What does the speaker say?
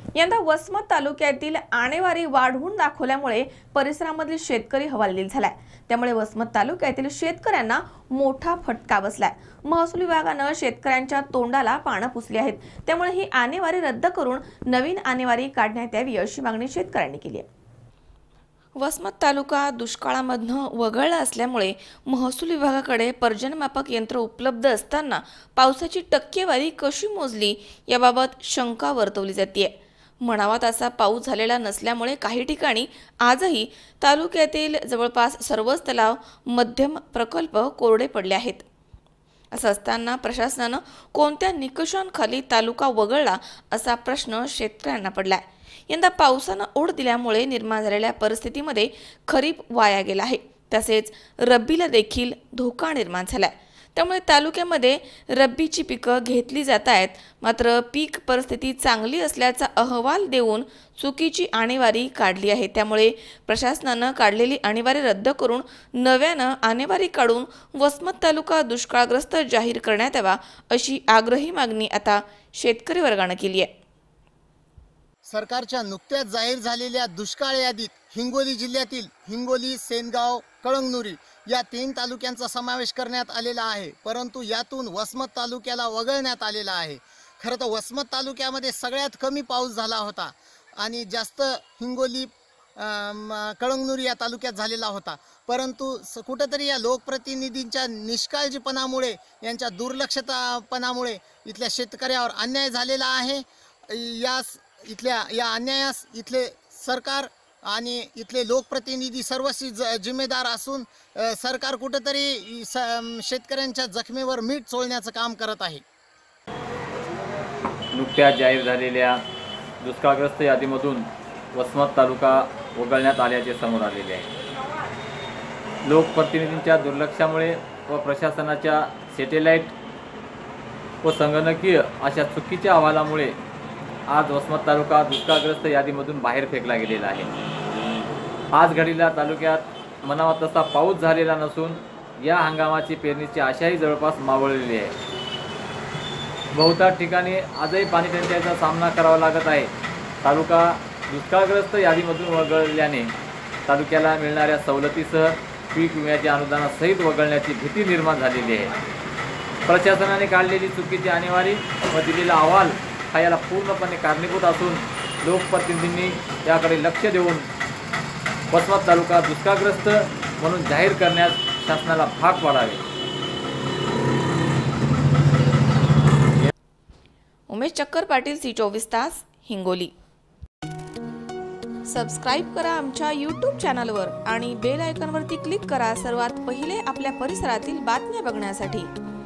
यंदा वसमत तालुक्यातील आणेवारी वाढवून दाखवल्यामुळे परिसरामधील शेतकरी हवालदिल झालाय। त्यामुळे वसमत तालुक्यातील शेतकऱ्यांना मोठा फटका बसलाय। महसूल विभागाने शेतकऱ्यांच्या तोंडाला पानं पुसली आहेत। त्यामुळे ही आणेवारी रद्द करून नवीन आणेवारी काढण्यात यावी अशी मागणी शेतकऱ्यांनी केली आहे। वसमत तालुका दुष्काळामधनं वगळला असल्यामुळे महसूल विभागाकडे पर्जन्यमापक यंत्र उपलब्ध असताना पावसाची टक्केवारी कशी मोजली याबाबत शंका वर्तवली जाते। म्हणावा तसा पाऊस झालेला नसल्यामुळे काही ठिकाणी आजही तालुक्यातील जवळपास सर्वच तलाव, मध्यम प्रकल्प कोरडे पडले आहेत। असं असताना प्रशासनानं कोणत्या निकषांखाली तालुका वगळला असा प्रश्न शेतकऱ्यांना पडलाय। यंदा पावसानं ओढ दिल्यामुळे निर्माण झालेल्या परिस्थितीमध्ये खरीप वाया गेला आहे, तसेच रब्बीला देखील धोका निर्माण झालाय। त्यामुळे तालुक्यामध्ये रब्बीची पिकं घेतली जात आहेत, मात्र पीक परिस्थिती चांगली असल्याचा अहवाल देऊन चुकीची आणेवारी काढली आहे। त्यामुळे प्रशासनानं काढलेली आणेवारी रद्द करून नव्यानं आणेवारी काढून वसमत तालुका दुष्काळग्रस्त जाहीर करण्यात यावा अशी आग्रही मागणी आता शेतकरी वर्गानं केली आहे। सरकारच्या नुकत्याच जाहीर झालेल्या दुष्काळ यादीत हिंगोली जिल्ह्यातील हिंगोली, सेनगाव, कळंगनुरी या 3 तालुक्यांचा समावेश करण्यात आलेला आहे, परंतु यातून वसमत तालुक्याला वगळण्यात आलेला आहे। खरं तर वसमत तालुक्यामध्ये सगळ्यात कमी पाऊस झाला होता आणि जास्त हिंगोली, कळंगनुरी या तालुक्यात झालेला होता, परंतु कुठेतरी या लोकप्रतिनिधींच्या निष्काळजीपणामुळे, यांच्या दुर्लक्षतापणामुळे इथल्या शेतकऱ्यावर अन्याय झालेला आहे। या अन्यायास इथले सरकार आणि इथले लोकप्रतिनिधी सर्वस्वी जिम्मेदार असून सरकार कुठेतरी शेतकऱ्यांच्या जखमेवर मीठ चोळण्याचं काम करत आहे। नुकत्याच जाहीर झालेल्या दुष्काळग्रस्त यादीमधून वसमत तालुका वगळण्यात आल्याचे समोर आलेले आहे। लोकप्रतिनिधींच्या दुर्लक्षामुळे व प्रशासनाच्या सॅटेलाइट व संगणकीय अशा चुकीच्या अहवालामुळे आज वसमत तालुका दुष्काळग्रस्त यादीमधून बाहेर फेकला गेलेला आहे। आज घडीला तालुक्यात म्हणावा तसा पाऊस झालेला नसून या हंगामाची पेरणीची आशाही जवळपास मावळलेली आहे। बहुतांश ठिकाणी आजही पाणी टंचाईचा सामना करावा लागत आहे। तालुका दुष्काळग्रस्त यादीमधून वगळल्याने तालुक्याला मिळणाऱ्या सवलतीसह पीक विम्याच्या अनुदानासहित वगळण्याची भीती निर्माण झालेली आहे। प्रशासनाने काढलेली चुकीची आणेवारी व दिलेला अहवाल हा याला पूर्णपणे कारणीभूत असून लोकप्रतिनिधींनी याकडे लक्ष देऊन वसमत तालुका दुष्काळग्रस्त म्हणून जाहीर करण्यास शासनाला भाग पाडावे। उमेश चक्कर पाटील, C24 तास, हिंगोली। सबस्क्राइब करा आमच्या YouTube चॅनलवर आणि बेल आयकॉनवरती क्लिक करा सर्वात पहिले आपल्या परिसरातील बातम्या बघण्यासाठी।